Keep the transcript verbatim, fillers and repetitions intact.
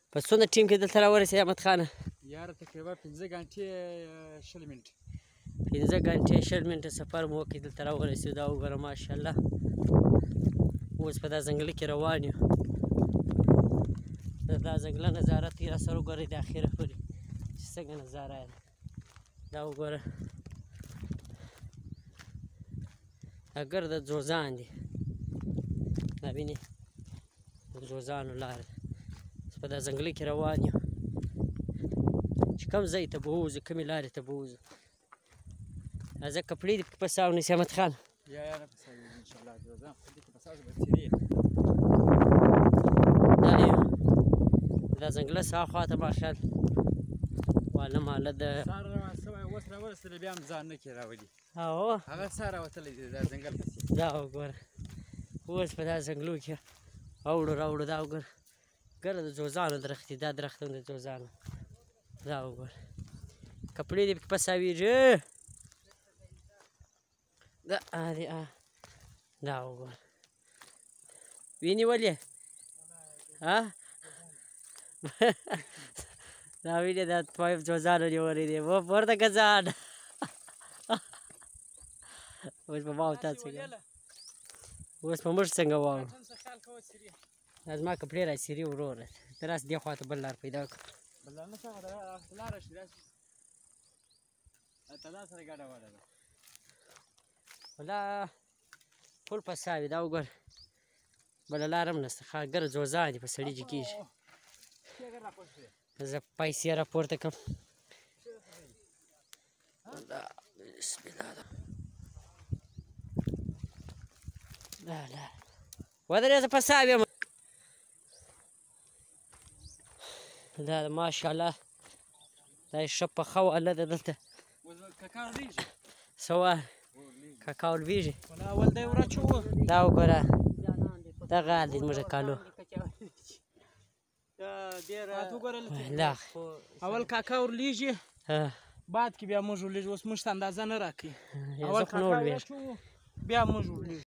په څومره ټیم کې دلته راورسېد احمد خانه؟ یاره تقریبا پنځه ګنټې شل منټې. پنځه ګنټې شل منټه سفر مو وکړ، دلته راورسېدو. دا وګوره ماشاءالله اوس په دا ځنګله کې روان یو. د دا ځنګله نظاره ته یې راسره وګورئ د اخره پورې چې څنګه نظاره یې ده. دا وګوره دا ګرده ځوځان دي، دا وینې د ځوځانو لاره ده. په دا ځنګله کې روان یو چې کوم ځای ته به ووځو، کومې لارې ته به ووځو. راځه کپړې دې پکې پساو نسي احمد خان. یا یا نه پساوي انشاءالله ځوځان خو دې کې پساوي به تېرې. دا یو دا ځنګله شاوخوا ته ماشاء واله ماله د سهار روان شوی، اوس راورسېدلی بیا هم ځان نه کې راولي. او هغه سهار راوتلی دی دا ځنګل پسې. دا وګوره اوس په دا ځنګلو کې اوړو راوړو. دا وګوره ګره د ځوځانو درخت دی، دا درخت هم د ځوځانو. دا وګوره کپړې دې پکې پساویږي. دا ادې دا وګوره وینې ولې ها دا وینې دا پایپ ځوځانو نیولی دی. و پورته که ځان اوس په ما او تا څنګه اوس په موږ څنګه واو. دا زما کپړې را څیري وروره. ته راسه دې خوا ته بل لار پیدا کړو. بل لار نشته، هغه لاره شي داسې تدا سره ګډه وډه ده. دا ټول پساوي. دا وګوره بله لار هم نشته، ښه ګره ځوځان دي، په سړي جګېږي. زه پیسې راپورته کړم. دا بسم الله ده دا لار ودرېږه پساوي یم. دا ماشاءالله دا یې ښه پخه واله ده دلته. کاکاو لویږي څه وایه کاکاو لویږي. اول دی وراچوو. دا وګوره دغه حال دی زموږ د کالو. لا اول کاکاو لویږي بعد کې بیا موږ ولېږو. اوس موږ ته اندازه نه راکوي. اول کاکاو واچوو بیا موږ ولېږو.